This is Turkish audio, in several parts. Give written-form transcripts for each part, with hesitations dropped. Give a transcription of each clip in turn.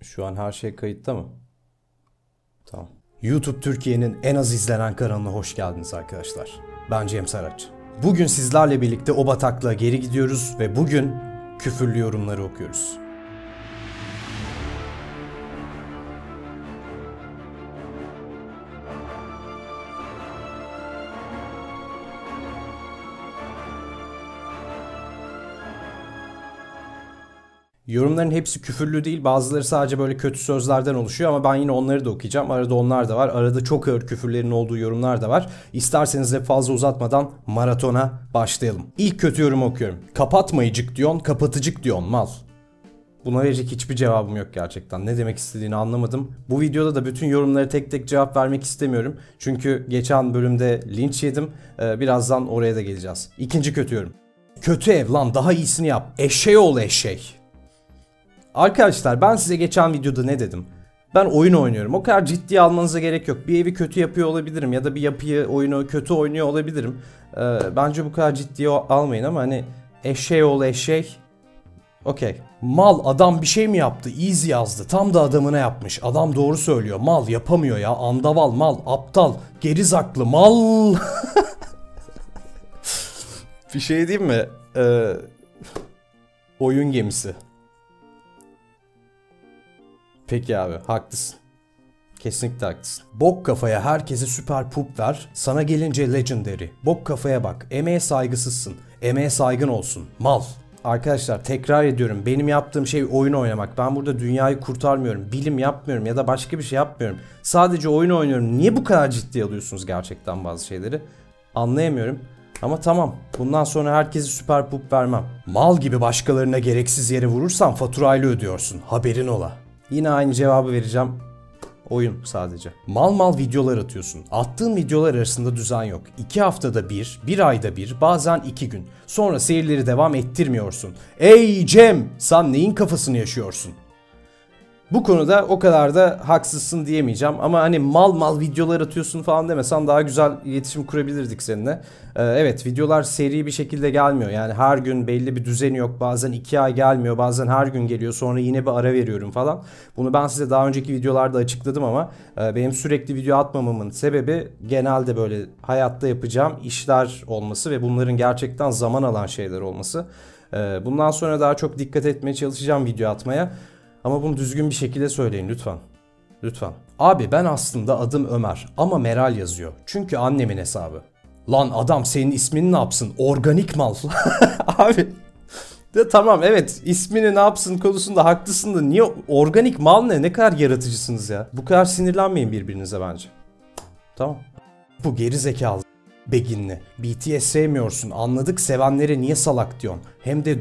Şu an her şey kayıtta mı? Tamam. YouTube Türkiye'nin en az izlenen kanalına hoş geldiniz arkadaşlar. Ben Cem Saraç. Bugün sizlerle birlikte o bataklığa geri gidiyoruz ve bugün küfürlü yorumları okuyoruz. Yorumların hepsi küfürlü değil, bazıları sadece böyle kötü sözlerden oluşuyor ama ben yine onları da okuyacağım. Arada onlar da var. Arada çok ağır küfürlerin olduğu yorumlar da var. İsterseniz de fazla uzatmadan maratona başlayalım. İlk kötü yorumu okuyorum. Kapatmayıcık diyorsun, kapatıcık diyorsun mal. Buna verecek hiçbir cevabım yok gerçekten. Ne demek istediğini anlamadım. Bu videoda da bütün yorumlara tek tek cevap vermek istemiyorum. Çünkü geçen bölümde linç yedim. Birazdan oraya da geleceğiz. İkinci kötü yorum. Kötü ev lan, daha iyisini yap. Eşeği ol eşek. Arkadaşlar ben size geçen videoda ne dedim? Ben oyun oynuyorum. O kadar ciddiye almanıza gerek yok. Bir evi kötü yapıyor olabilirim ya da bir yapıyı, oyunu kötü oynuyor olabilirim. Bence bu kadar ciddiye almayın ama hani eşeği ol eşek. Okey. Mal, adam bir şey mi yaptı? Easy yazdı. Tam da adamına yapmış. Adam doğru söylüyor. Mal yapamıyor ya. Andaval, mal, aptal, gerizaklı, mal. Bir şey diyeyim mi? Oyun gemisi. Peki abi, haklısın. Kesinlikle haklısın. Bok kafaya herkese süper pup ver. Sana gelince legendary. Bok kafaya bak. Emeğe saygısızsın. Emeğe saygın olsun. Mal. Arkadaşlar tekrar ediyorum. Benim yaptığım şey oyun oynamak. Ben burada dünyayı kurtarmıyorum. Bilim yapmıyorum ya da başka bir şey yapmıyorum. Sadece oyun oynuyorum. Niye bu kadar ciddiye alıyorsunuz gerçekten bazı şeyleri? Anlayamıyorum. Ama tamam. Bundan sonra herkese süper pup vermem. Mal gibi başkalarına gereksiz yere vurursan faturayla ödüyorsun. Haberin ola. Yine aynı cevabı vereceğim. Oyun sadece. Mal mal videolar atıyorsun. Attığın videolar arasında düzen yok. 2 haftada bir, 1 ayda bir, bazen 2 gün. Sonra seyirleri devam ettirmiyorsun. Ey Cem! Sen neyin kafasını yaşıyorsun? Bu konuda o kadar da haksızsın diyemeyeceğim ama hani mal mal videolar atıyorsun falan demesen daha güzel iletişim kurabilirdik seninle. Evet, videolar seri bir şekilde gelmiyor. Yani her gün belli bir düzeni yok. Bazen 2 ay gelmiyor, bazen her gün geliyor. Sonra yine bir ara veriyorum falan. Bunu ben size daha önceki videolarda açıkladım ama benim sürekli video atmamamın sebebi genelde böyle hayatta yapacağım işler olması ve bunların gerçekten zaman alan şeyler olması. Bundan sonra daha çok dikkat etmeye çalışacağım video atmaya. Ama bunu düzgün bir şekilde söyleyin lütfen. Lütfen. Abi ben aslında adım Ömer ama Meral yazıyor. Çünkü annemin hesabı. Lan adam senin ismini ne yapsın? Organik mal. Abi. De tamam, evet, ismini ne yapsın konusunda haklısın da niye organik mal ne? Ne kadar yaratıcısınız ya. Bu kadar sinirlenmeyin birbirinize bence. Tamam. Bu geri zekalı beginli. BTS sevmiyorsun. Anladık, sevenlere niye salak diyorsun? Hem de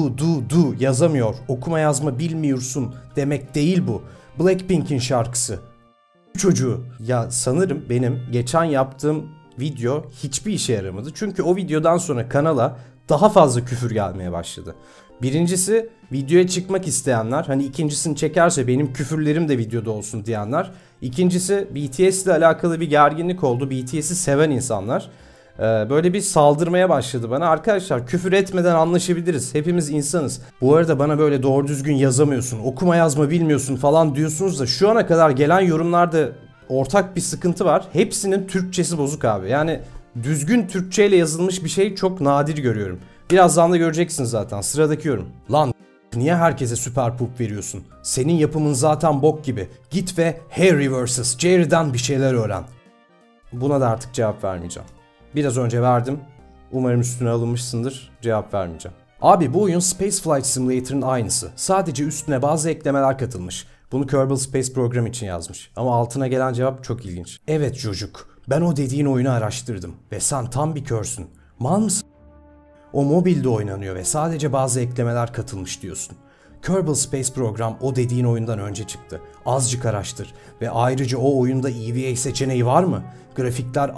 du yazamıyor. Okuma yazma bilmiyorsun demek değil bu. Blackpink'in şarkısı. Çocuğu. Ya sanırım benim geçen yaptığım video hiçbir işe yaramadı. Çünkü o videodan sonra kanala daha fazla küfür gelmeye başladı. Birincisi videoya çıkmak isteyenler, hani ikincisini çekerse benim küfürlerim de videoda olsun diyenler. İkincisi BTS ile alakalı bir gerginlik oldu. BTS'i seven insanlar böyle bir saldırmaya başladı bana. Arkadaşlar küfür etmeden anlaşabiliriz. Hepimiz insanız. Bu arada bana böyle doğru düzgün yazamıyorsun, okuma yazma bilmiyorsun falan diyorsunuz da şu ana kadar gelen yorumlarda ortak bir sıkıntı var. Hepsinin Türkçesi bozuk abi. Yani düzgün Türkçeyle yazılmış bir şey çok nadir görüyorum. Birazdan da göreceksiniz zaten. Sıradaki yorum. Lan niye herkese süper pup veriyorsun? Senin yapımın zaten bok gibi. Git ve Harry vs. Jerry'den bir şeyler öğren. Buna da artık cevap vermeyeceğim. Biraz önce verdim. Umarım üstüne alınmışsındır. Cevap vermeyeceğim. Abi bu oyun Spaceflight Simulator'ın aynısı. Sadece üstüne bazı eklemeler katılmış. Bunu Kerbal Space Program için yazmış. Ama altına gelen cevap çok ilginç. Evet çocuk. Ben o dediğin oyunu araştırdım. Ve sen tam bir körsün. Mal mısın? O mobilde oynanıyor ve sadece bazı eklemeler katılmış diyorsun. Kerbal Space Program o dediğin oyundan önce çıktı. Azıcık araştır. Ve ayrıca o oyunda EVA seçeneği var mı? Grafikler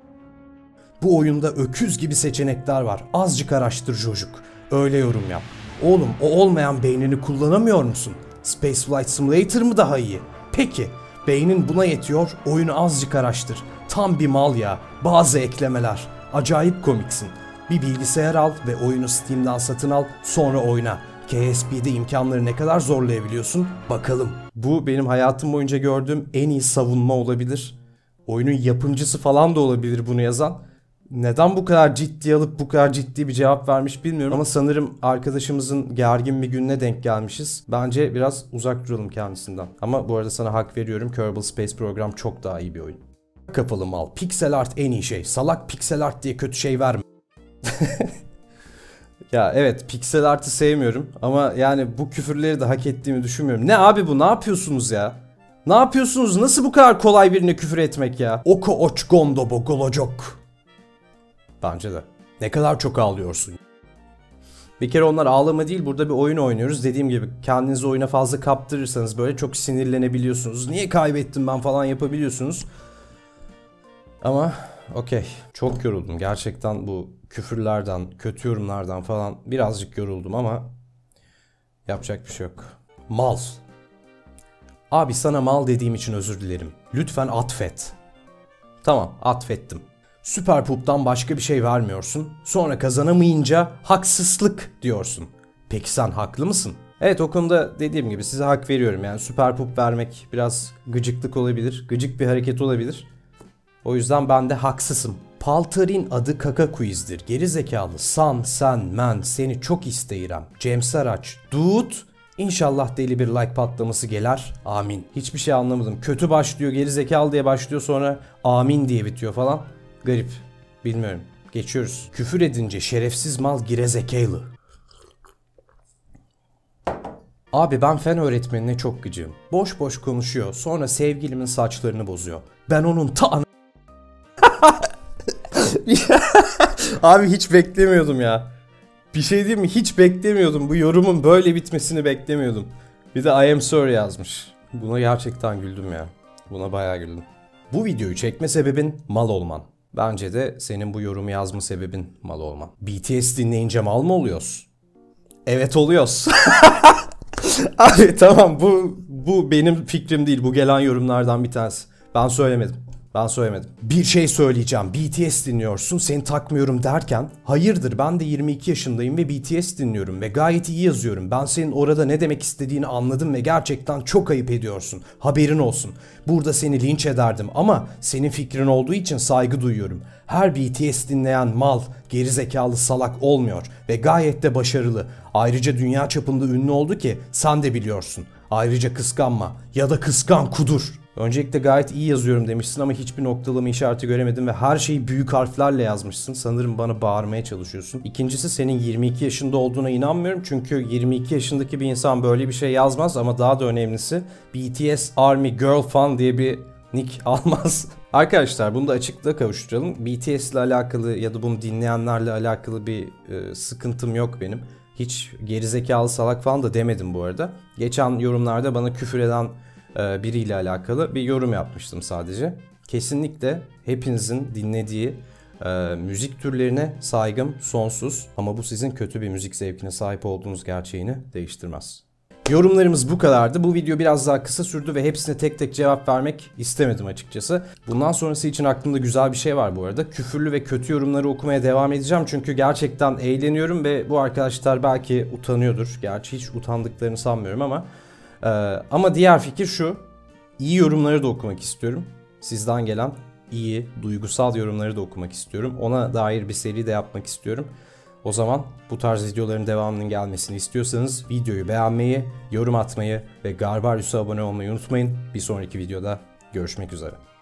Bu oyunda öküz gibi seçenekler var. Azıcık araştır çocuk. Öyle yorum yap. Oğlum o olmayan beynini kullanamıyor musun? Spaceflight Simulator mı daha iyi? Peki. Beynin buna yetiyor. Oyunu azıcık araştır. Tam bir mal ya. Bazı eklemeler. Acayip komiksin. Bir bilgisayar al ve oyunu Steam'den satın al, sonra oyna. KSP'de imkanları ne kadar zorlayabiliyorsun? Bakalım. Bu benim hayatım boyunca gördüğüm en iyi savunma olabilir. Oyunun yapımcısı falan da olabilir bunu yazan. Neden bu kadar ciddi alıp bu kadar ciddi bir cevap vermiş bilmiyorum. Ama sanırım arkadaşımızın gergin bir gününe denk gelmişiz. Bence biraz uzak duralım kendisinden. Ama bu arada sana hak veriyorum. Kerbal Space Program çok daha iyi bir oyun. Kapalı mal. Pixel art en iyi şey. Salak pixel art diye kötü şey verme. Ya evet, pixel art'ı sevmiyorum ama yani bu küfürleri de hak ettiğimi düşünmüyorum. Ne abi bu, ne yapıyorsunuz ya? Ne yapıyorsunuz? Nasıl bu kadar kolay birine küfür etmek ya? Oko oç gondobo golocok. Bence de. Ne kadar çok ağlıyorsun. Bir kere onlar ağlama değil, burada bir oyun oynuyoruz. Dediğim gibi kendinizi oyuna fazla kaptırırsanız böyle çok sinirlenebiliyorsunuz. Niye kaybettim ben falan yapabiliyorsunuz. Ama okey. Çok yoruldum. Gerçekten bu küfürlerden, kötü yorumlardan falan birazcık yoruldum ama yapacak bir şey yok. Mal. Abi sana mal dediğim için özür dilerim. Lütfen atfet. Tamam, atfettim. Süper Pup'tan başka bir şey vermiyorsun. Sonra kazanamayınca haksızlık diyorsun. Peki sen haklı mısın? Evet, o konuda dediğim gibi size hak veriyorum. Yani Süper Pup vermek biraz gıcıklık olabilir. Gıcık bir hareket olabilir. O yüzden ben de haksızım. Paltar'in adı Kaka Quiz'dir. Geri zekalı san, sen, men, seni çok isteyirem. Cem Saraç, dude. İnşallah deli bir like patlaması gelir. Amin. Hiçbir şey anlamadım. Kötü başlıyor, geri zekalı diye başlıyor, sonra amin diye bitiyor falan. Garip. Bilmiyorum. Geçiyoruz. Küfür edince şerefsiz mal girezekalı. Abi ben fen öğretmenine çok gıcığım. Boş boş konuşuyor, sonra sevgilimin saçlarını bozuyor. Ben onun Abi hiç beklemiyordum ya. Bir şey diyeyim mi? Hiç beklemiyordum. Bu yorumun böyle bitmesini beklemiyordum. Bir de I am sorry yazmış. Buna gerçekten güldüm ya. Buna bayağı güldüm. Bu videoyu çekme sebebin mal olman. Bence de senin bu yorumu yazma sebebin mal olman. BTS dinleyince mal mı oluyoruz? Evet oluyoruz. Abi tamam, bu benim fikrim değil. Bu gelen yorumlardan bir tanesi. Ben söylemedim. Bir şey söyleyeceğim. BTS dinliyorsun, seni takmıyorum derken, hayırdır, ben de 22 yaşındayım ve BTS dinliyorum ve gayet iyi yazıyorum. Ben senin orada ne demek istediğini anladım ve gerçekten çok ayıp ediyorsun. Haberin olsun. Burada seni linç ederdim ama senin fikrin olduğu için saygı duyuyorum. Her BTS dinleyen mal, gerizekalı salak olmuyor ve gayet de başarılı. Ayrıca dünya çapında ünlü oldu ki sen de biliyorsun. Ayrıca kıskanma ya da kıskan kudur. Öncelikle gayet iyi yazıyorum demişsin ama hiçbir noktalama işareti göremedim ve her şeyi büyük harflerle yazmışsın. Sanırım bana bağırmaya çalışıyorsun. İkincisi, senin 22 yaşında olduğuna inanmıyorum. Çünkü 22 yaşındaki bir insan böyle bir şey yazmaz ama daha da önemlisi BTS Army Girl Fan diye bir nick almaz. Arkadaşlar bunu da açıklığa kavuşturalım. BTS ile alakalı ya da bunu dinleyenlerle alakalı bir sıkıntım yok benim. Hiç gerizekalı salak falan da demedim bu arada. Geçen yorumlarda bana küfür eden biriyle alakalı bir yorum yapmıştım sadece. Kesinlikle hepinizin dinlediği müzik türlerine saygım sonsuz. Ama bu sizin kötü bir müzik zevkine sahip olduğunuz gerçeğini değiştirmez. Yorumlarımız bu kadardı. Bu video biraz daha kısa sürdü ve hepsine tek tek cevap vermek istemedim açıkçası. Bundan sonrası için aklımda güzel bir şey var bu arada. Küfürlü ve kötü yorumları okumaya devam edeceğim. Çünkü gerçekten eğleniyorum ve bu arkadaşlar belki utanıyordur. Gerçi hiç utandıklarını sanmıyorum ama diğer fikir şu. İyi yorumları da okumak istiyorum. Sizden gelen iyi, duygusal yorumları da okumak istiyorum. Ona dair bir seri de yapmak istiyorum. O zaman bu tarz videoların devamının gelmesini istiyorsanız videoyu beğenmeyi, yorum atmayı ve Garbarius'a abone olmayı unutmayın. Bir sonraki videoda görüşmek üzere.